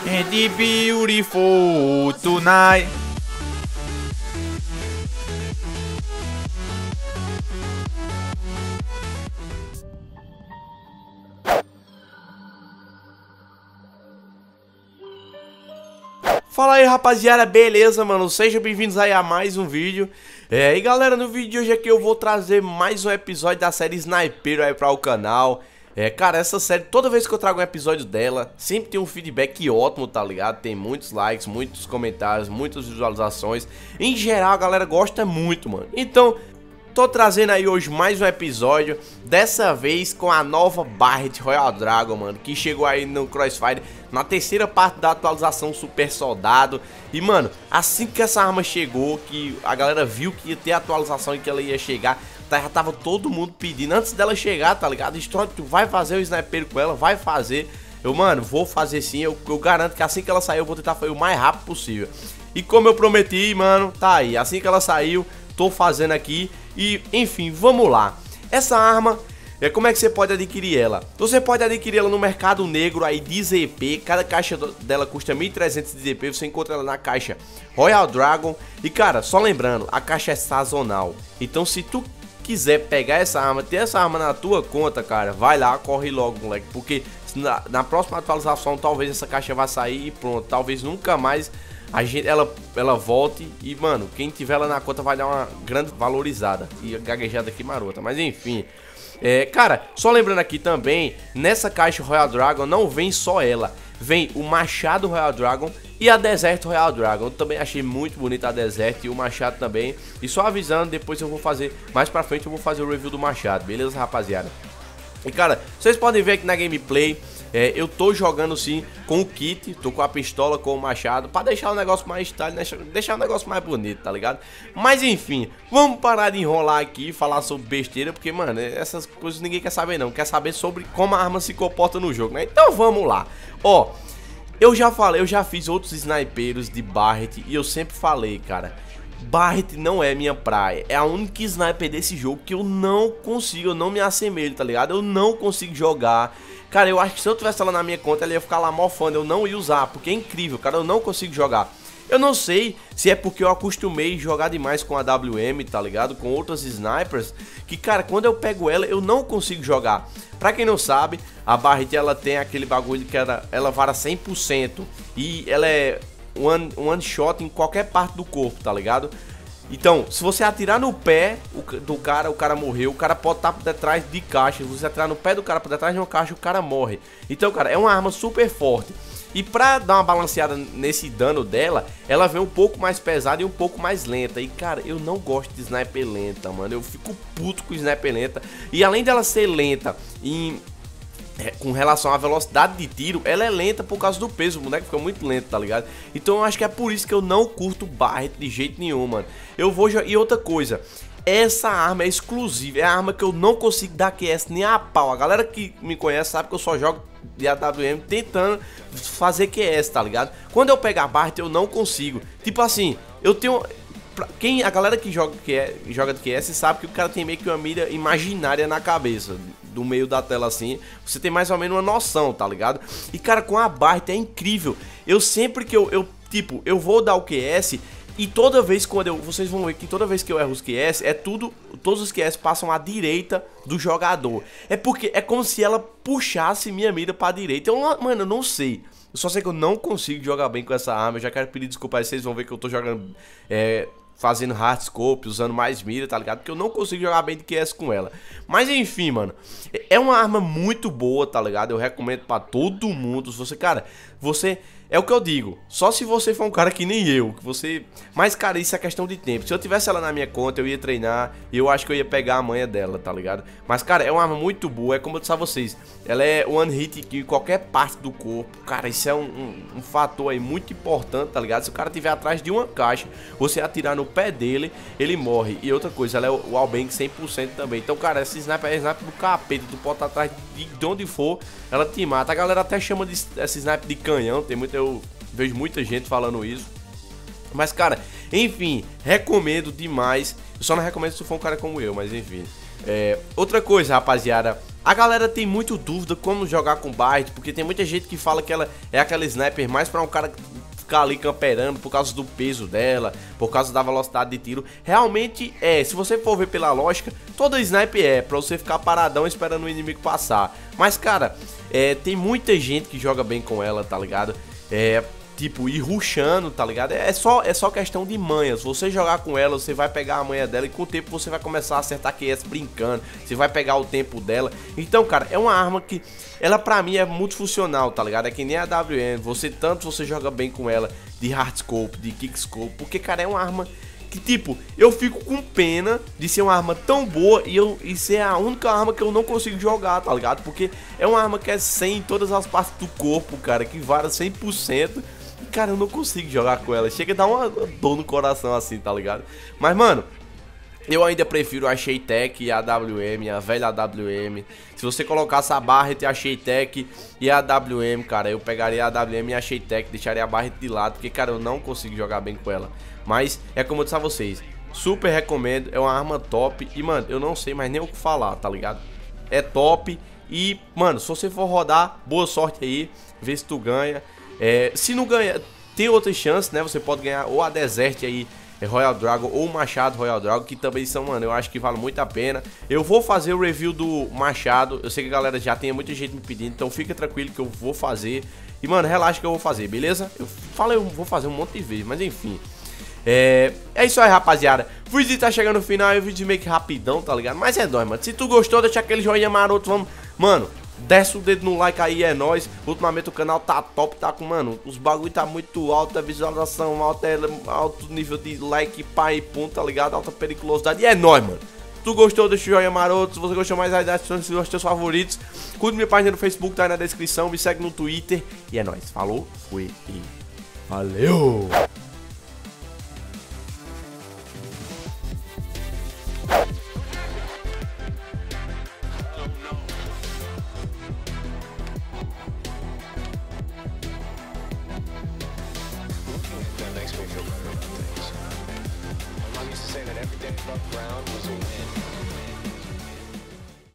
And the beautiful tonight. Fala aí, rapaziada, beleza, mano? Sejam bem-vindos aí a mais um vídeo. E galera, no vídeo de hoje aqui eu vou trazer mais um episódio da série Snipeiro aí para o canal. Cara, essa série, toda vez que eu trago um episódio dela, sempre tem um feedback ótimo, tá ligado? Tem muitos likes, muitos comentários, muitas visualizações. Em geral, a galera gosta muito, mano. Então, tô trazendo aí hoje mais um episódio, dessa vez com a nova Barret Royal Dragon, mano, que chegou aí no Crossfire na terceira parte da atualização Super Soldado. E, mano, assim que essa arma chegou, que a galera viu que ia ter atualização e que ela ia chegar, já tava todo mundo pedindo, antes dela chegar, tá ligado? Strong, tu vai fazer o Snipeiro com ela? Vai fazer. Eu, mano, vou fazer sim, eu garanto que assim que ela sair eu vou tentar fazer o mais rápido possível. E como eu prometi, mano, tá aí, assim que ela saiu, tô fazendo aqui. E, enfim, vamos lá. Essa arma, como é que você pode adquirir ela? Você pode adquirir ela no mercado negro aí de ZP. Cada caixa dela custa 1.300 de ZP. Você encontra ela na caixa Royal Dragon. E, cara, só lembrando, a caixa é sazonal. Então, se tu quiser pegar essa arma, ter essa arma na tua conta, cara, vai lá, corre logo, moleque. Porque na próxima atualização, talvez essa caixa vá sair e pronto. Talvez nunca mais ela volte e, mano, quem tiver ela na conta vai dar uma grande valorizada. E gaguejada aqui marota, mas enfim. Cara, só lembrando aqui também, nessa caixa Royal Dragon não vem só ela. Vem o Machado Royal Dragon e a Desert Royal Dragon. Eu também achei muito bonita a Desert e o Machado também. E só avisando, depois eu vou fazer, mais pra frente eu vou fazer o review do Machado, beleza, rapaziada? E, cara, vocês podem ver aqui na gameplay, eu tô jogando sim com o kit, tô com a pistola, com o machado, pra deixar o negócio mais style, deixar o negócio mais bonito, tá ligado? Mas enfim, vamos parar de enrolar aqui e falar sobre besteira, porque, mano, essas coisas ninguém quer saber não, quer saber sobre como a arma se comporta no jogo, né? Então vamos lá. Ó, eu já fiz outros snipeiros de Barret e eu sempre falei, cara, Barret não é minha praia, é a única sniper desse jogo que eu não consigo, eu não me assemelho, tá ligado? Eu não consigo jogar. Cara, eu acho que se eu tivesse ela na minha conta, ela ia ficar lá mofando, eu não ia usar, porque é incrível, cara, eu não consigo jogar. Eu não sei se é porque eu acostumei jogar demais com a WM, tá ligado? Com outras snipers, que, cara, quando eu pego ela, eu não consigo jogar. Pra quem não sabe, a Barret, ela tem aquele bagulho que ela vara 100% e ela é one shot em qualquer parte do corpo, tá ligado? Então, se você atirar no pé do cara, o cara morreu. O cara pode estar por detrás de caixa. Se você atirar no pé do cara, por detrás de uma caixa, o cara morre. Então, cara, é uma arma super forte. E pra dar uma balanceada nesse dano dela, ela vem um pouco mais pesada e um pouco mais lenta. E, cara, eu não gosto de sniper lenta, mano. Eu fico puto com sniper lenta. E além dela ser lenta com relação à velocidade de tiro, ela é lenta por causa do peso, o boneco fica muito lento, tá ligado? Então eu acho que é por isso que eu não curto Barret de jeito nenhum, mano. E outra coisa, essa arma é exclusiva, é a arma que eu não consigo dar QS nem a pau. A galera que me conhece sabe que eu só jogo de AWM tentando fazer QS, tá ligado? Quando eu pego a Barret eu não consigo. Tipo assim, eu tenho... a galera que joga de QS sabe que o cara tem meio que uma mira imaginária na cabeça, do meio da tela assim, você tem mais ou menos uma noção, tá ligado? E, cara, com a Barret é incrível. Eu sempre que eu vou dar o QS e toda vez vocês vão ver que toda vez que eu erro os QS, todos os QS passam à direita do jogador. É porque é como se ela puxasse minha mira pra direita. Mano, eu não sei. Eu só sei que eu não consigo jogar bem com essa arma. Eu já quero pedir desculpa aí, vocês vão ver que eu tô jogando fazendo hardscope, usando mais mira, tá ligado? Porque eu não consigo jogar bem de QS com ela. Mas enfim, mano, é uma arma muito boa, tá ligado? Eu recomendo pra todo mundo. É o que eu digo, só se você for um cara que nem eu, que você... Mas, cara, isso é questão de tempo. Se eu tivesse ela na minha conta, eu ia treinar e eu acho que eu ia pegar a manha dela, tá ligado? Mas, cara, é uma arma muito boa, é como eu disse a vocês, ela é one hit em qualquer parte do corpo. Cara, isso é um fator aí muito importante, tá ligado? Se o cara estiver atrás de uma caixa, você atirar no pé dele, ele morre. E outra coisa, ela é o wallbang 100% também. Então, cara, essa sniper é sniper do capeta, tu pode estar atrás de onde for, ela te mata. A galera até chama essa sniper de canhão, eu vejo muita gente falando isso. Mas, cara, enfim, recomendo demais. Eu só não recomendo se for um cara como eu, mas enfim. Outra coisa, rapaziada, A galera tem muito dúvida como jogar com Barret, porque tem muita gente que fala que ela é aquela sniper mais pra um cara ficar ali camperando por causa do peso dela, por causa da velocidade de tiro. Realmente se você for ver pela lógica, toda sniper pra você ficar paradão esperando o inimigo passar. Mas cara, tem muita gente que joga bem com ela, tá ligado? Tipo, ir rushando, tá ligado? É só questão de manhas. Você jogar com ela, você vai pegar a manha dela e com o tempo você vai começar a acertar QS brincando. Você vai pegar o tempo dela. Então, cara, é uma arma que ela pra mim é multifuncional, tá ligado? É que nem a WM. Você joga bem com ela de hardscope, de kickscope, porque, cara, é uma arma que, tipo, eu fico com pena de ser uma arma tão boa e ser a única arma que eu não consigo jogar, tá ligado? Porque é uma arma que é 100 em todas as partes do corpo, cara, que vara 100%. Cara, eu não consigo jogar com ela. Chega a dar uma dor no coração assim, tá ligado? Mas, mano, eu ainda prefiro a Shaytek e a AWM, a velha AWM. Se você colocasse a Barret, a Shaytek e a AWM, cara, eu pegaria a AWM e a Shaytek, deixaria a Barret de lado, porque, cara, eu não consigo jogar bem com ela. Mas, é como eu disse a vocês, super recomendo, é uma arma top. E, mano, eu não sei mais nem o que falar, tá ligado? É top. E, mano, se você for rodar, boa sorte aí, vê se tu ganha. Se não ganha, tem outras chances, né? Você pode ganhar ou a Desert aí, Royal Dragon, ou o Machado Royal Dragon, que também são, mano, eu acho que vale muito a pena. Eu vou fazer o review do Machado. Eu sei que a galera já tem muita gente me pedindo, então fica tranquilo que eu vou fazer. E, mano, relaxa que eu vou fazer, beleza? Eu falei, eu vou fazer um monte de vezes, mas enfim. É isso aí, rapaziada. O vídeo tá chegando no final, é um vídeo meio que rapidão, tá ligado? Mas é nóis, mano. Se tu gostou, deixa aquele joinha maroto, vamos... Mano, desce o dedo no like aí, é nóis. Ultimamente o canal tá top, tá com, mano, os bagulho tá muito alto, a visualização alta, alto nível de like, pai e ponto, tá ligado? Alta periculosidade, e é nóis, mano. Se tu gostou, deixa o joinha maroto. Se você gostou mais aí, deixa os teus favoritos. Curte minha página no Facebook, tá aí na descrição. Me segue no Twitter. E é nóis. Falou, fui e valeu! That makes me feel better about things. I'm used to saying that every day above ground was a win.